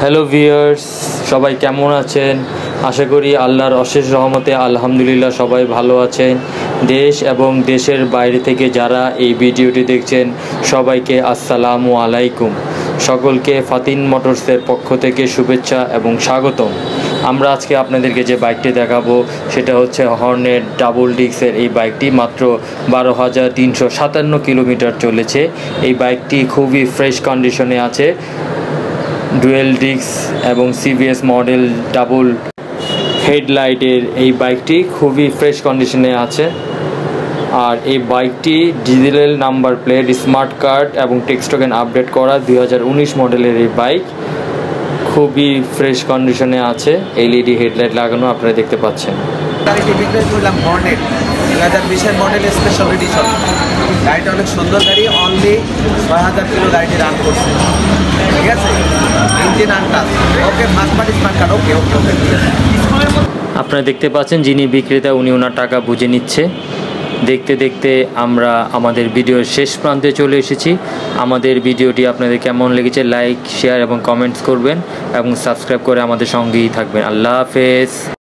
Hello viewers, সবাই কেমন আছেন? আশা করি আল্লাহর অশেষ রহমতে আলহামদুলিল্লাহ সবাই ভালো আছেন। দেশ এবং দেশের বাইরে থেকে যারা এই ভিডিওটি দেখছেন সবাইকে আসসালামু আলাইকুম। সকলকে ফাতিন মোটরসের পক্ষ থেকে শুভেচ্ছা এবং স্বাগতম। আমরা আজকে আপনাদেরকে যে বাইকটি দেখাবো সেটা হচ্ছে হর্নেট ডাবল ডিস্কের এই বাইকটি। মাত্র 12,357 কিলোমিটার চলেছে। এই বাইকটি খুবই ফ্রেশ কন্ডিশনে আছে। ডুয়েল ডিস্ক এবং সিবিএস মডেল ডাবল হেডলাইটের এই বাইকটি খুবই ফ্রেশ কন্ডিশনে আছে। আর এই বাইকটি digital number plate, smart card এবং টেক্সট টোকেন আপডেট করা 2019 মডেলের এই বাইক খুবই ফ্রেশ কন্ডিশনে আছে। এলইডি হেডলাইট লাগানো আপনারা দেখতে পাচ্ছেন। গাড়িটি বিক্রয় করলাম হর্নেট 2020 মডেল স্পেশাল এডিশন। গাড়িটা অনেক সুন্দর গাড়ি, অনলি 6,000 কিলো গাড়িটি রান করছে। ঠিক আছে, engine untouch, okay, first party smart card, okay okay okay ঠিক আছে। আপনারা দেখতে পাচ্ছেন যিনি বিক্রেতা উনি ওনার টাকা বুঝে নিচ্ছে। দেখতে দেখতে আমরা আমাদের ভিডিওর শেষ প্রান্তে চলে এসেছি। আমাদের ভিডিওটি আপনাদের কেমন লেগেছে লাইক, শেয়ার এবং কমেন্টস করবেন এবং সাবস্ক্রাইব করে আমাদের সঙ্গেই থাকবেন। আল্লাহ হাফেজ।